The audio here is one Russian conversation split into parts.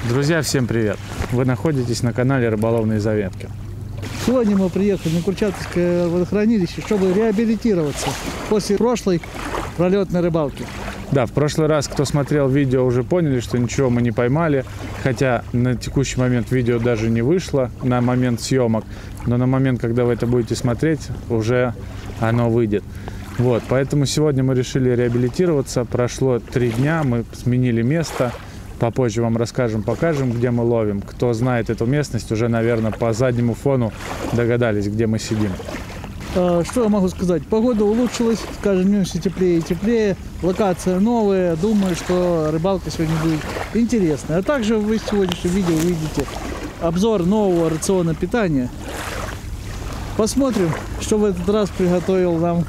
Друзья, всем привет! Вы находитесь на канале Рыболовные заметки. Сегодня мы приехали на Курчатовское водохранилище, чтобы реабилитироваться после прошлой пролетной рыбалки. Да, в прошлый раз, кто смотрел видео, уже поняли, что ничего мы не поймали. Хотя на текущий момент видео даже не вышло на момент съемок. Но на момент, когда вы это будете смотреть, уже оно выйдет. Вот, поэтому сегодня мы решили реабилитироваться. Прошло 3 дня, мы сменили место. Попозже вам расскажем, покажем, где мы ловим. Кто знает эту местность, уже, наверное, по заднему фону догадались, где мы сидим. Что я могу сказать? Погода улучшилась, с каждым днем все теплее и теплее. Локация новая. Думаю, что рыбалка сегодня будет интересная. А также вы в сегодняшнем видео увидите обзор нового рациона питания. Посмотрим, что в этот раз приготовил нам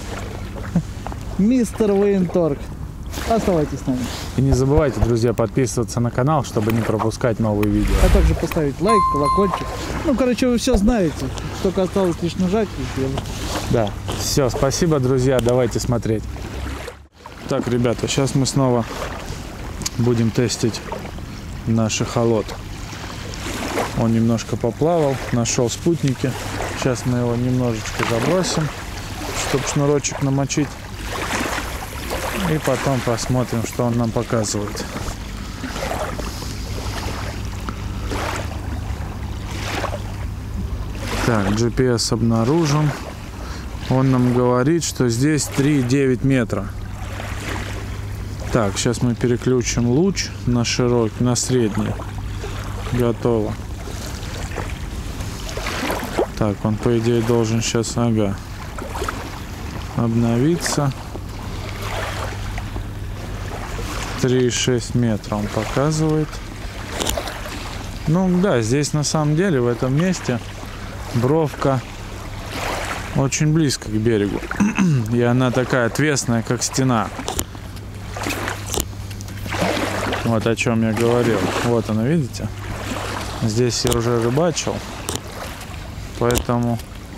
мистер Военторг. Оставайтесь с нами. И не забывайте, друзья, подписываться на канал, чтобы не пропускать новые видео. А также поставить лайк, колокольчик. Ну, короче, вы все знаете. Только осталось лишь нажать и сделать. Да, все, спасибо, друзья, давайте смотреть. Так, ребята, сейчас мы снова будем тестить наш эхолот. Он немножко поплавал, нашел спутники. Сейчас мы его немножечко забросим, чтобы шнурочек намочить. И потом посмотрим, что он нам показывает. Так, GPS обнаружен. Он нам говорит, что здесь 3,9 метра. Так, сейчас мы переключим луч на широкий, на средний. Готово. Так, он по идее должен сейчас, ага, обновиться. 3,6 метра он показывает. Ну да, здесь на самом деле в этом месте бровка очень близко к берегу. И она такая отвесная, как стена. Вот о чем я говорил. Вот она, видите? Здесь я уже рыбачил. Поэтому...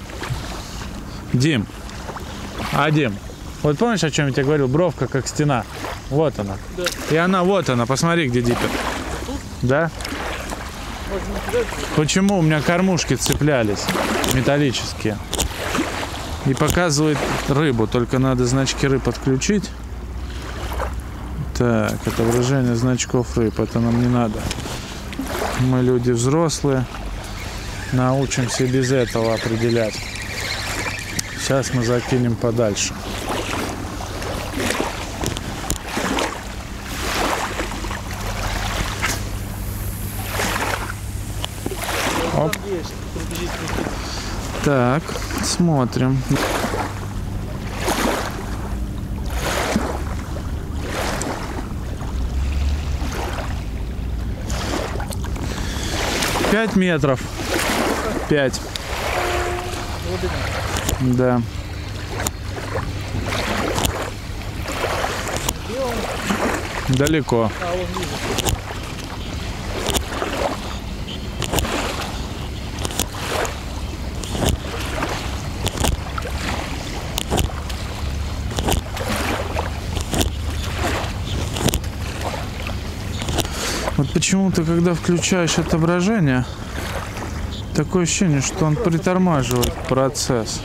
Дим. Дим. Вот помнишь, о чем я тебе говорил? Бровка как стена. Вот она. Да. И она, вот она. Посмотри, где диппер. Да? Почему у меня кормушки цеплялись металлические? И показывает рыбу. Только надо значки рыб отключить. Так, отображение значков рыб. Это нам не надо. Мы люди взрослые. Научимся без этого определять. Сейчас мы закинем подальше. Оп. Так, смотрим. Пять метров. 5. Да. Далеко. Вот почему-то, когда включаешь отображение, такое ощущение, что он притормаживает процесс.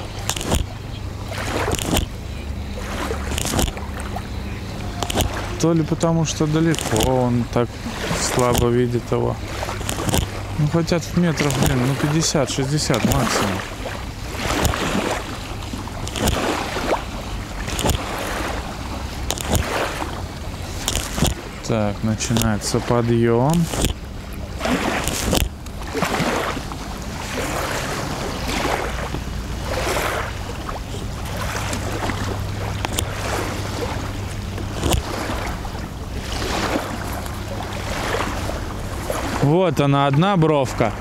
То ли потому, что далеко он так слабо видит его. Ну, хотя тут метров, блин, ну 50-60 максимум. Так, начинается подъем. Вот она, одна бровка.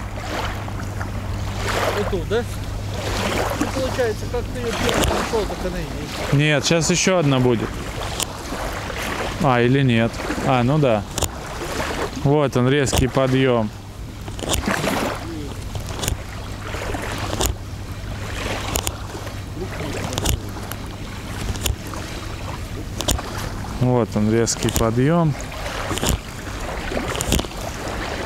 Вот тут, да? Получается, как ты ее нашел, так она и есть. Нет, сейчас еще одна будет. Или нет. Ну да. Вот он, резкий подъем. Вот он, резкий подъем.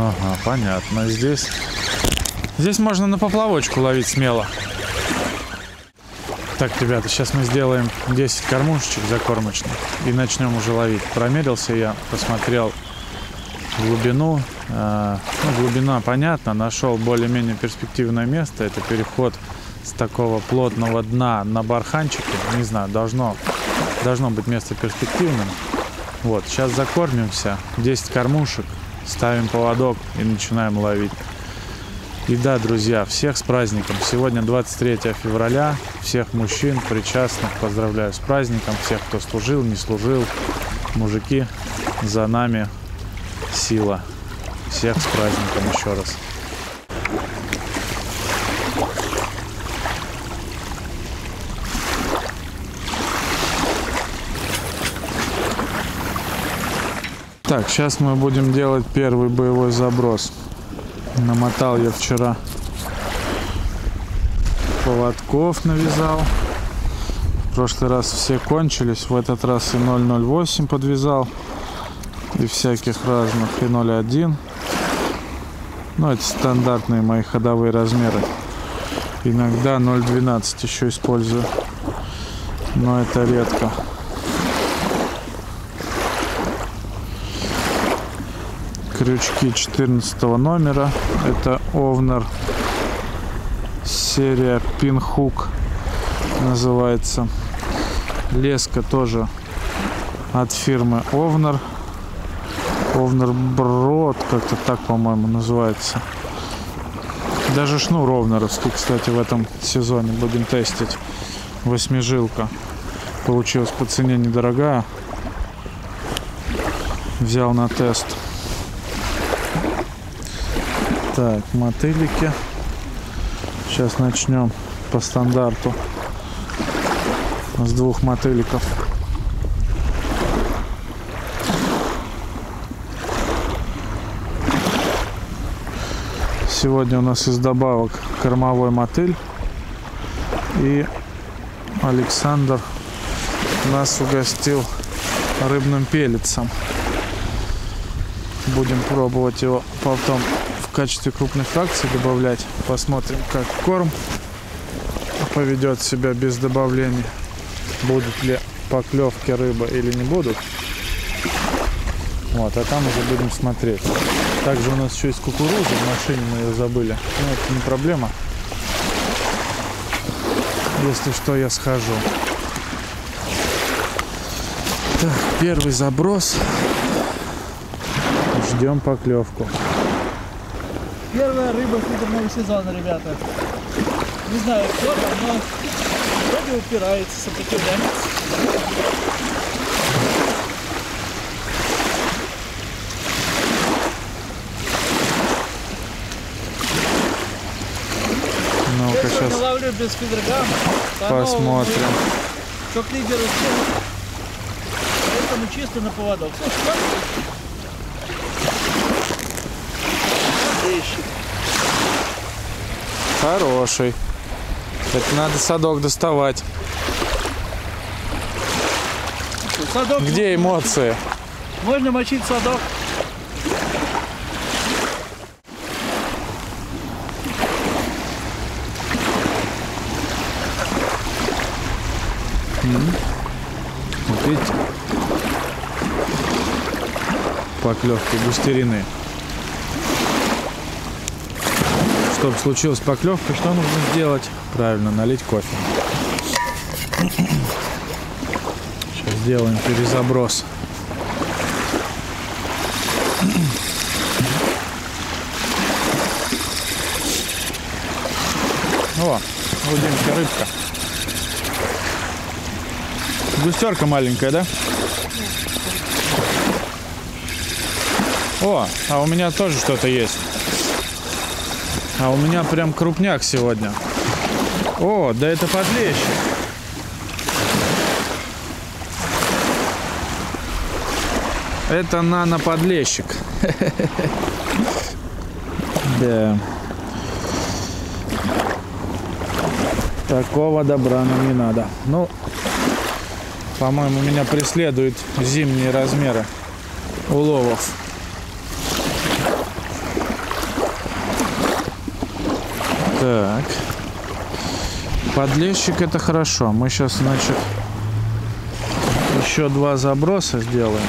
Ага, понятно. Здесь можно на поплавочку ловить смело. Так, ребята, сейчас мы сделаем 10 кормушечек закормочных и начнем уже ловить. Промерился я, посмотрел глубину. Глубина понятна. Нашел более-менее перспективное место. Это переход с такого плотного дна на барханчике. Не знаю, должно быть место перспективным. Вот, сейчас закормимся. 10 кормушек. Ставим поводок и начинаем ловить. И да, друзья, всех с праздником. Сегодня 23 февраля. Всех мужчин, причастных поздравляю с праздником. Всех, кто служил, не служил. Мужики, за нами сила. Всех с праздником еще раз. Так, сейчас мы будем делать первый боевой заброс. Намотал я вчера поводков, навязал. В прошлый раз все кончились, в этот раз и 0,08 подвязал. И всяких разных, и 0,1. Ну, это стандартные мои ходовые размеры. Иногда 0,12 еще использую. Но это редко. Крючки 14 номера. Это Овнер. Серия Pinhook называется. Леска тоже от фирмы Овнер. Овнер Брод, как-то так, по-моему, называется. Даже шнур овнеровский, кстати, в этом сезоне будем тестить. 8-жилка. Получилась по цене недорогая. Взял на тест. Так, мотылики. Сейчас начнем по стандарту с 2 мотыликов. Сегодня у нас из добавок кормовой мотыль. И Александр нас угостил рыбным пеллетсом. Будем пробовать его потом в качестве крупной фракции добавлять. Посмотрим, как корм поведет себя без добавлений. Будут ли поклевки рыбы или не будут. Вот, а там уже будем смотреть. Также у нас еще есть кукуруза в машине, мы ее забыли. Но это не проблема. Если что, я схожу. Так, первый заброс. Ждем поклевку. Первая рыба фидерного сезона, ребята. Не знаю, кто там, но вроде упирается, сопротивляется. Ну-ка, сейчас ловлю без фидергама. посмотрим. Как лидер успел. Поэтому чисто на поводок. Слушай, Хороший. Это надо садок доставать. Садок. Где эмоции? Можно мочить садок. Вот видите? Поклевки густерины. Чтобы случилась поклевка, что нужно сделать? Правильно, налить кофе. Сейчас сделаем перезаброс. О, у Димки рыбка. Густерка маленькая, да? О, а у меня тоже что-то есть. А у меня прям крупняк сегодня. О, да это подлещик. Это нано-подлещик. Да. Такого добра нам не надо. Ну, по-моему, меня преследуют зимние размеры уловов. Так. Подлещик — это хорошо. Мы сейчас, значит, еще 2 заброса сделаем.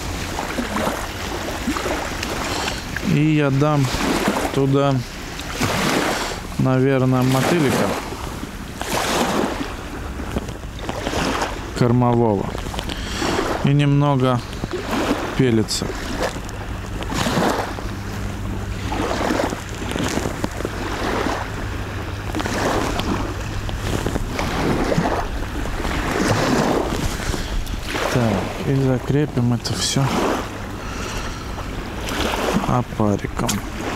И я дам туда, наверное, мотылика кормового. И немного пелится. Так, и закрепим это все опариком.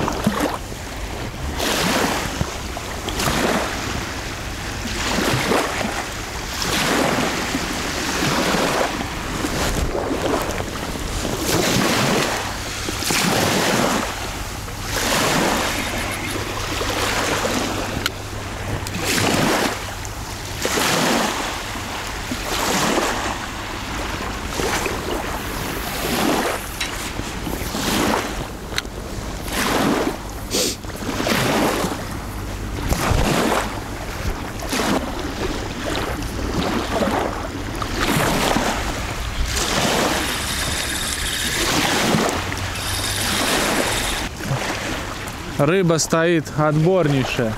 Рыба стоит отборнейшая.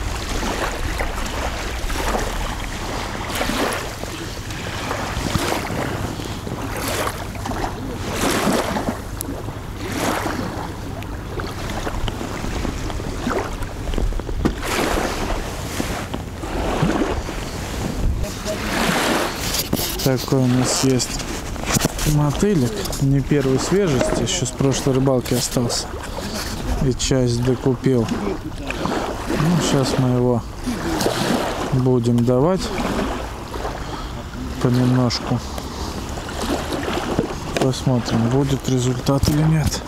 Такой у нас есть мотылек, не первой свежести, еще с прошлой рыбалки остался. И часть докупил. Ну, сейчас мы его будем давать понемножку. Посмотрим, будет результат или нет.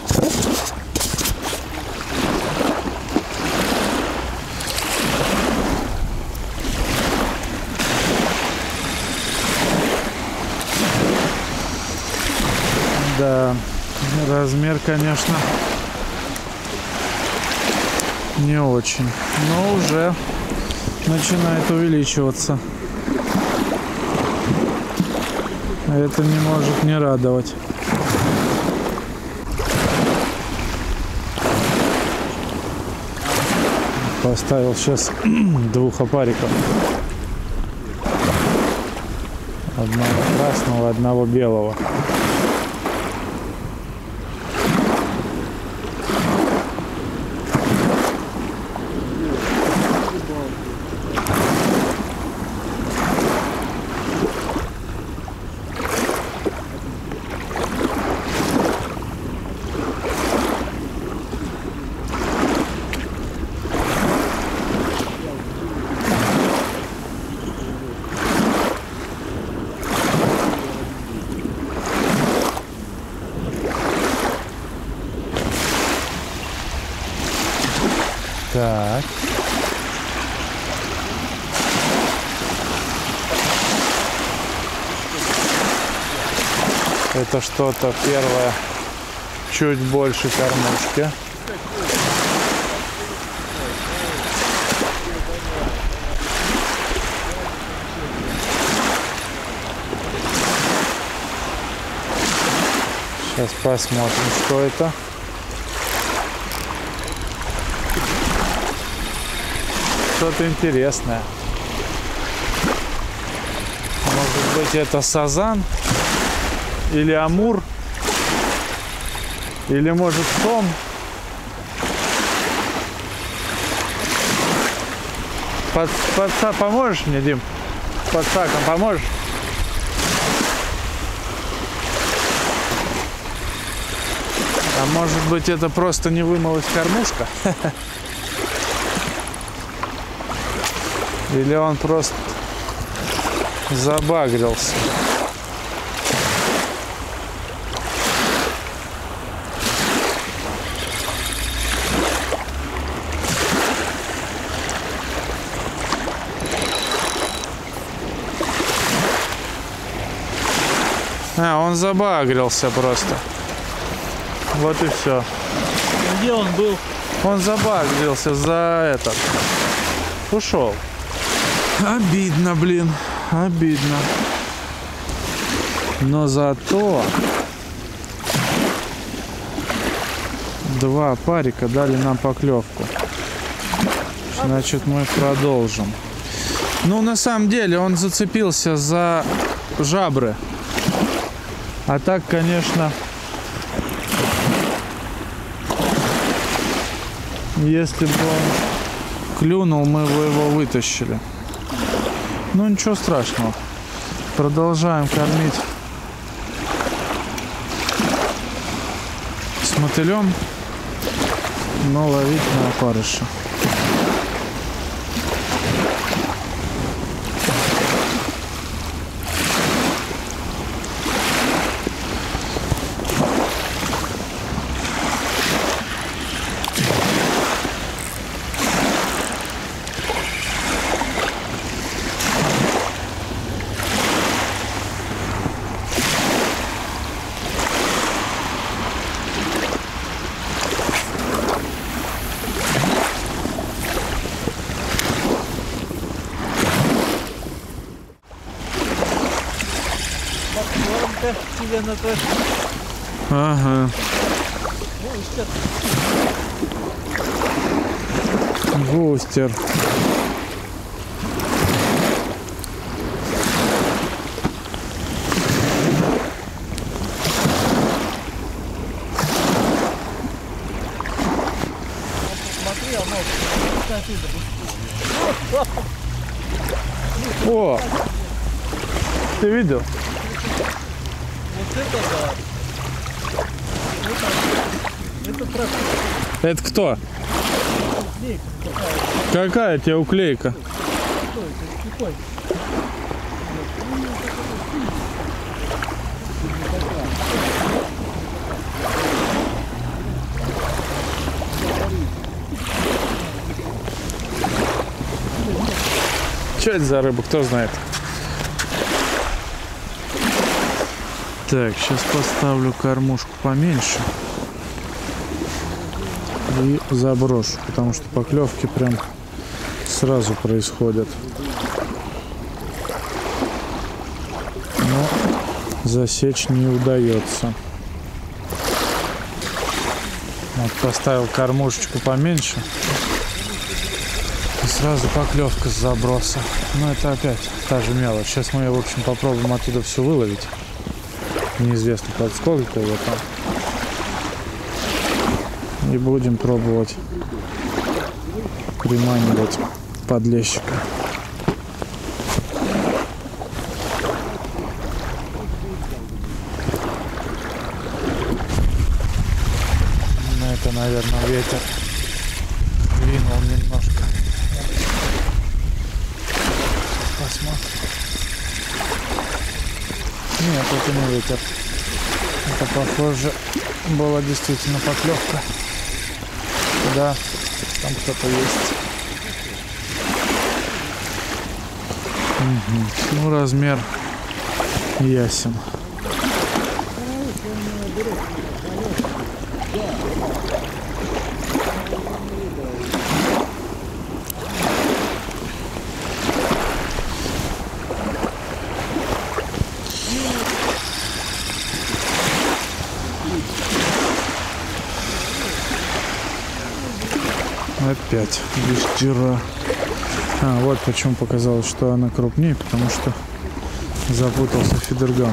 Да, размер, конечно, не очень, но уже начинает увеличиваться. Это не может не радовать. Поставил сейчас 2 опариков. Одного красного, одного белого. Так. Это что-то первое, чуть больше кормушки. Сейчас посмотрим, что это. Что-то интересное. Может быть, это сазан или амур, или может сом. Поможешь мне, Дим? Под саком поможешь? А может быть, это просто не вымылась кормушка? Или он просто забагрился? А, он забагрился просто. Вот и все. Где он был? Он забагрился за этот. Ушел. Обидно, блин. Обидно. Но зато 2 парика дали нам поклевку. Значит, мы продолжим. Ну, на самом деле, он зацепился за жабры. А так, конечно, если бы он клюнул, мы бы его вытащили. Ну, ничего страшного. Продолжаем кормить с мотылем, но ловить на опарыша. Тебе на то. Ага. Густер. О! Ты видел? Вот это да. Это правда. Это кто? Уклейка Какая тебе уклейка? какой? Что это за рыба? Кто знает? Так, сейчас поставлю кормушку поменьше и заброшу, потому что поклевки прям сразу происходят. Но засечь не удается. Вот поставил кормушечку поменьше и сразу поклевка с заброса. Но это опять та же мелочь. Сейчас мы ее, в общем, попробуем оттуда все выловить. Неизвестно под сколько его там. И будем пробовать приманивать подлещика. Ну, это, наверное, ветер двинул немножко. Посмотрим. Нет, это не ветер. Это, похоже, была действительно поклевка. Да, там кто-то есть. Угу. Ну, размер ясен. Опять густера. А, вот почему показалось, что она крупнее, потому что запутался фидерган.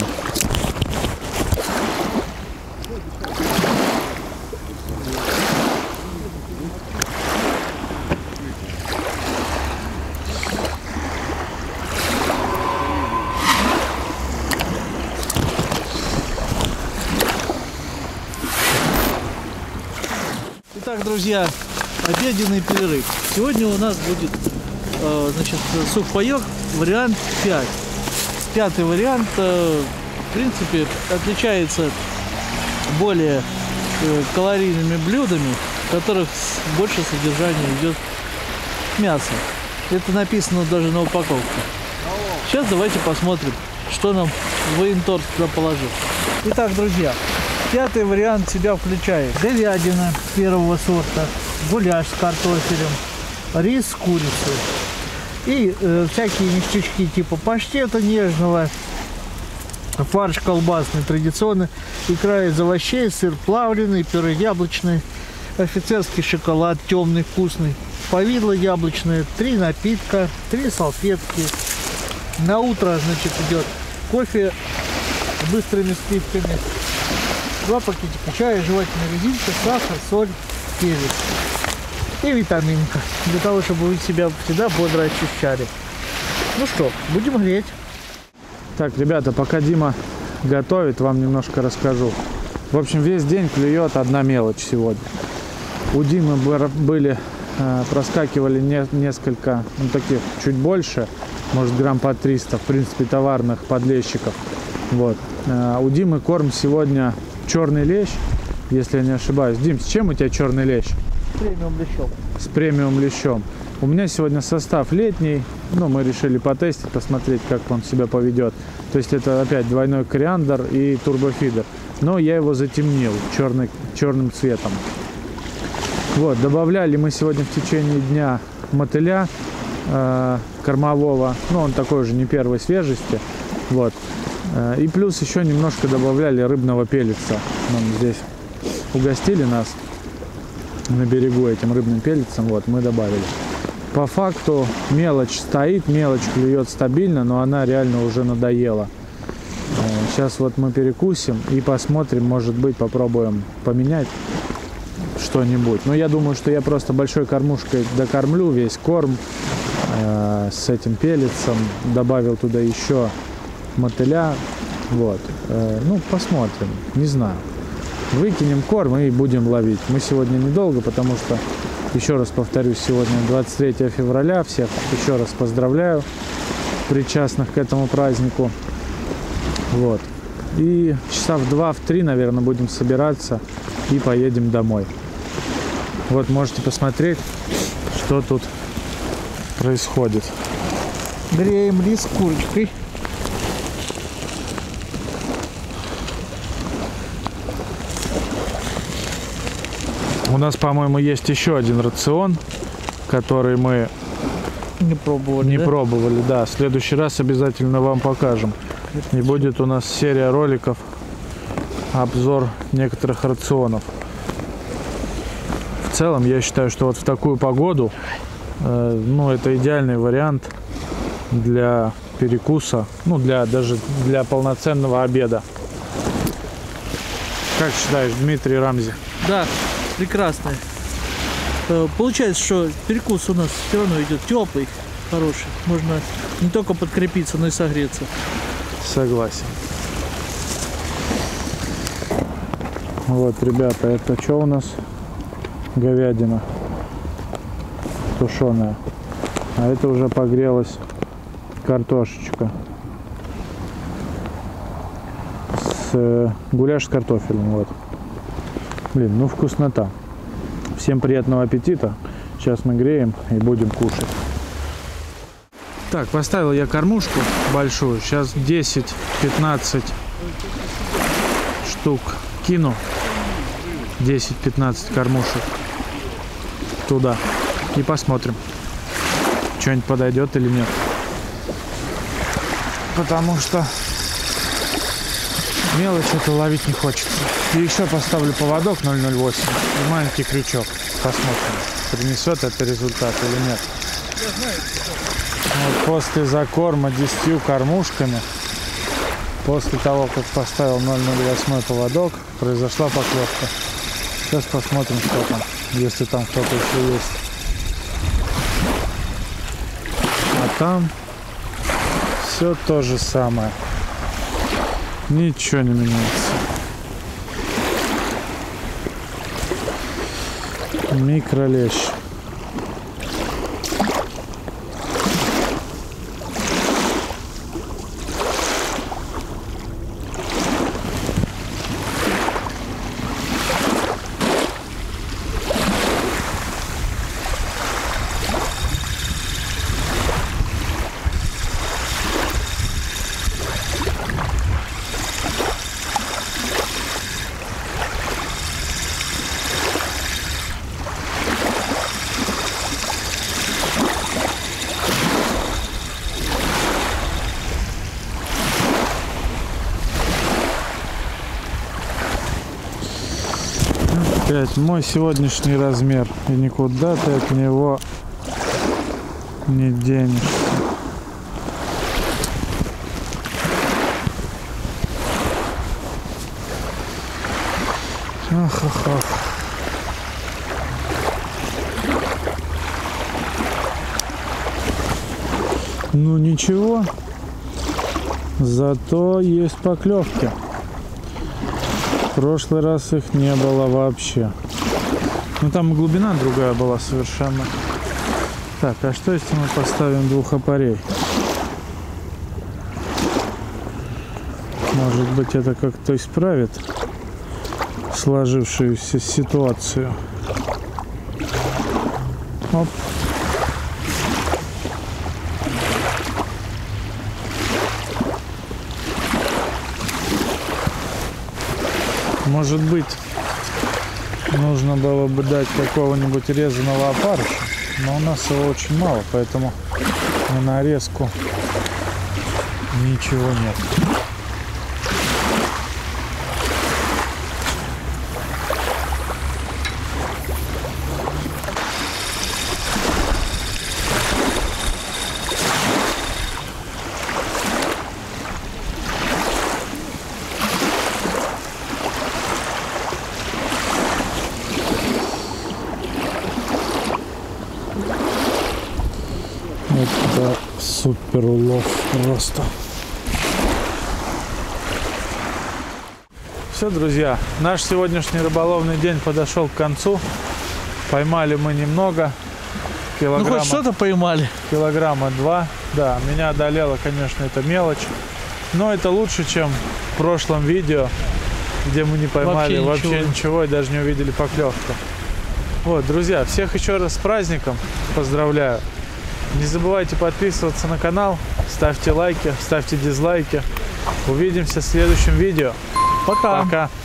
Итак, друзья, обеденный перерыв. Сегодня у нас будет значит, сухпайок, вариант 5. Пятый вариант, в принципе, отличается более калорийными блюдами, в которых больше содержания идет мяса. Это написано даже на упаковке. Сейчас давайте посмотрим, что нам военторг туда положил. Итак, друзья, пятый вариант в себя включает говядина первого сорта, гуляш с картофелем, рис с курицей, И всякие ништячки типа паштета нежного, фарш колбасный традиционный, икра из овощей, сыр плавленый, пюре яблочный, офицерский шоколад темный, вкусный, повидло яблочное, 3 напитка, 3 салфетки. На утро, значит, идет кофе с быстрыми сливками, 2 пакетика чая, жевательная резинка, сахар, соль, перец и витаминка, для того, чтобы вы себя всегда бодро ощущали. Ну что, будем греть. Так, ребята, пока Дима готовит, вам немножко расскажу. В общем, весь день клюет одна мелочь сегодня. У Димы проскакивали несколько, ну, таких чуть больше, может грамм по 300, в принципе, товарных подлещиков. Вот. У Димы корм сегодня черный лещ, если я не ошибаюсь. Дим, с чем у тебя черный лещ? С премиум лещом. С премиум лещом. У меня сегодня состав летний, но мы решили потестить, посмотреть, как он себя поведет. То есть это опять двойной кориандр и турбофидер. Но я его затемнил черным цветом. Вот, добавляли мы сегодня в течение дня мотыля кормового. Ну, он такой же не первой свежести. Вот. И плюс еще немножко добавляли рыбного пеллетса. Нам здесь угостили нас на берегу этим рыбным пеллетсом. Вот, мы добавили. По факту мелочь стоит, мелочь клюет стабильно, но она реально уже надоела. Сейчас вот мы перекусим и посмотрим, может быть, попробуем поменять что-нибудь. Но я думаю, что я просто большой кормушкой докормлю весь корм с этим пеллетсом. Добавил туда еще мотыля. Вот. Ну, посмотрим. Не знаю. Выкинем корм и будем ловить. Мы сегодня недолго, потому что, еще раз повторюсь, сегодня 23 февраля. Всех еще раз поздравляю, причастных к этому празднику. Вот. И часа в 2-3, наверное, будем собираться и поедем домой. Вот можете посмотреть, что тут происходит. Греем рис с курочкой. У нас, по-моему, есть еще один рацион, который мы не пробовали. Да. В следующий раз обязательно вам покажем. И будет у нас серия роликов, обзор некоторых рационов. В целом, я считаю, что вот в такую погоду, ну, это идеальный вариант для перекуса, ну, даже для полноценного обеда. Как считаешь, Дмитрий Рамзи? Да, прекрасно. Получается, что перекус у нас все равно идет теплый, хороший. Можно не только подкрепиться, но и согреться. Согласен. Вот, ребята, это что у нас? Говядина тушеная. А это уже погрелась картошечка. Гуляш с картофелем. Вот. Блин, ну вкуснота. Всем приятного аппетита. Сейчас мы греем и будем кушать. Так, поставил я кормушку большую. Сейчас 10-15 штук кину. 10-15 кормушек туда. И посмотрим, что-нибудь подойдет или нет. Потому что мелочь это ловить не хочется. И еще поставлю поводок 0,08 и маленький крючок. Посмотрим, принесет это результат или нет. Вот после закорма 10 кормушками, после того, как поставил 0,08 поводок, произошла поклевка. Сейчас посмотрим, что там, если там кто-то еще есть. А там все то же самое. Ничего не меняется. Микролещ. Опять мой сегодняшний размер, и никуда ты от него не денешься. Ах. Ну ничего, зато есть поклевки. В прошлый раз их не было вообще. Ну там глубина другая была совершенно. Так, а что если мы поставим двух опарей? Может быть, это как-то исправит сложившуюся ситуацию. Оп. Может быть, нужно было бы дать какого-нибудь резаного опарыша, но у нас его очень мало, поэтому на нарезку ничего нет. Это супер улов просто. Все, друзья, наш сегодняшний рыболовный день подошел к концу. Поймали мы немного. Ну хоть что-то поймали. Килограмма 2. Да, меня одолела, конечно, эта мелочь. Но это лучше, чем в прошлом видео, где мы не поймали вообще ничего и даже не увидели поклевку. Вот, друзья, всех еще раз с праздником поздравляю. Не забывайте подписываться на канал, ставьте лайки, ставьте дизлайки. Увидимся в следующем видео. Пока. Пока.